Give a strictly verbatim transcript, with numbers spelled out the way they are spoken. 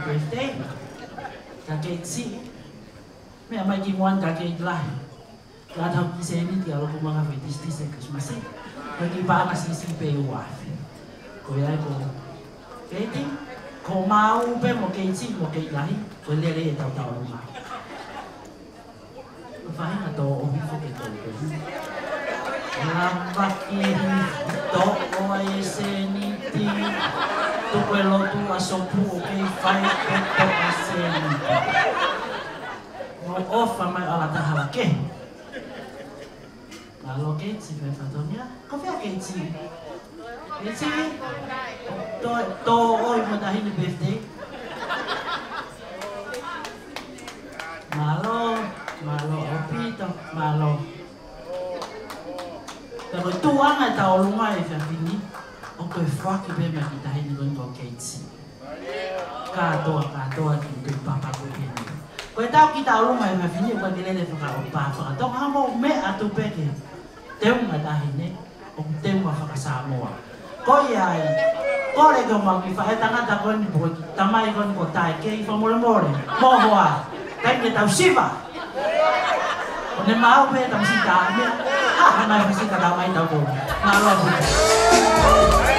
birthday. Kakek si. May may kimuan kakek lah. Kadang kisah ini dia lalu kumanga fetis tis ekas masih. Bagi panas isi pewa. Kaya ko. Kaya ko mau pe mo kay si mo kay lahi. Ko lele tau tau rumah. Fahim atau obi fo kay ko. Lambat ini to oai seniti. Tu quello tu asopu che fai petto assieme. Non offra mai alla tahala che. Lalu che si fa fattonia? Come che si? Che si? To to oi mo dahil birthday. Malo, malo opito, malo. Pero tu ang tao lumay sa fini. Oke fuck ibe me kita ini con koketsi. Kado kado itu papa ko ini. Ko tao kita lu mai ma fini ko dile le fa o papa. To ha mo me atu peke. Teu ma dahine o teu ma fa Samoa. Ko yai. Ko le ko ma ki fa eta ngata ko ni bo tamai ko ko tai ke fa mo le more. Mo hoa. Kai ke tau siva. Ko ne mau pe tam sita. Ha na fa sita da mai tau ko. Na lo.